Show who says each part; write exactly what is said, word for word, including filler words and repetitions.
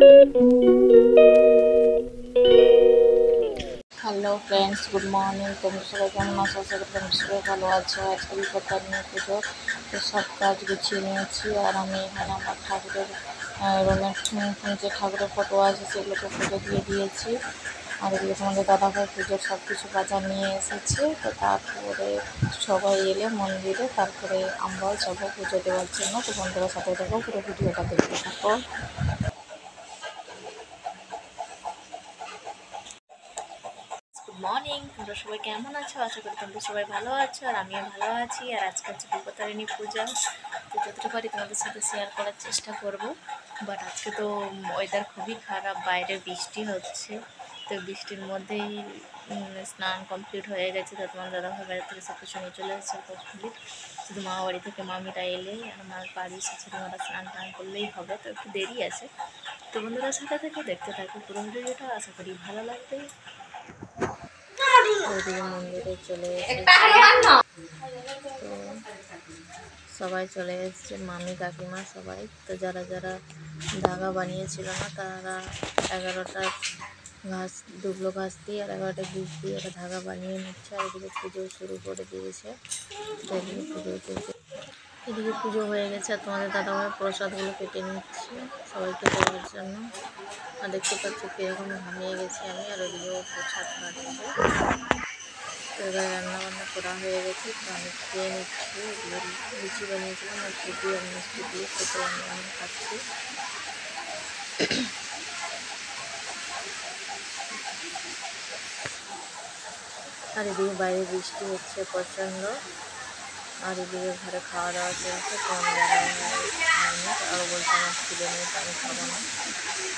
Speaker 1: Hello friends, good morning. তোমরা সবাই কেমন আছো? আশা করি তোমরা সবাই ভালো আছো। আজকে বিপত্তারিণী পুজো, তো সব কাজ গুছিয়ে নিয়েছি। আর আমি এখানে আমার ঠাকুরের রুমের যে ঠাকুরের ফটো আছে সেগুলোকে পুজো দিয়ে দিয়েছি। আর এগুলো তোমাদের দাদাভাই পুজোর সব কিছু বাজার নিয়ে এসেছে। তো তারপরে সবাই এলে মন্দিরে, তারপরে আমরাও যাবো পুজো দেওয়ার জন্য। তো বন্ধুরা সাথে দেখো, পুরো ভিডিওটা দেখতে থাকো। গুড মর্নিং, তোমরা সবাই কেমন আছো? আশা করি তোমরা সবাই ভালো আছো, আর আমিও ভালো আছি। আর আজকে হচ্ছে বিপত্তারিণী পূজা, তো যতটা পারি তোমাদের সাথে শেয়ার করার চেষ্টা করব। বাট আজকে তো ওয়েদার খুবই খারাপ, বাইরে বৃষ্টি হচ্ছে। তো বৃষ্টির মধ্যেই স্নান কমপ্লিট হয়ে গেছে। তো তোমার দাদাভাই বাড়ি থেকে সব কিছু নিয়ে চলে এসেছে কমপ্লিট। শুধু মামা বাড়ি থেকে মামিরা এলেই আমার বাড়ি এসেছে, তোমরা স্নান টান করলেই হবে। তো একটু দেরি আছে। তো বন্ধুরা সাথে থেকে দেখতে থাকো পুরো ভিডিওটা, আশা করি ভালো লাগবে। ওইদিকে মন্দিরে চলে এসেছি। তো সবাই চলে এসেছে, মামি কাকিমা সবাই। তো যারা যারা ধাগা বানিয়েছিল না, তারা এগারোটা ঘাস দুবলো ঘাস দিয়ে আর এগারোটা বীজ দিয়ে একটা ধাগা বানিয়ে নিচ্ছে। আর এদিকে পুজো শুরু করে দিয়েছে। তো এদিকে পুজো চলছে, এদিকে পুজো হয়ে গেছে। আর তোমাদের দাদাভাই প্রসাদগুলো কেটে নিচ্ছে সবাইকে দেওয়ার জন্য। আর দেখতে পাচ্ছ কীরকম ঘামিয়ে গেছি আমি। আর ওদিকেও প্রসাদ কাটছে। তো এবার রান্নাবান্না করা হয়ে গেছে, তো আমি খেয়ে নিচ্ছি। লুচি বানিয়েছিলাম আর সুজি আর মিষ্টি দিয়ে, সেটাই আমি এখন খাচ্ছি। আর এদিকে বাইরে বৃষ্টি হচ্ছে প্রচণ্ড। আর এদিকে ঘরে খাওয়া দাওয়া চলছে। কোন জায়গায় হয়নি, আরও বলছে আমার খিদে নেই, তো আমি খাবো না।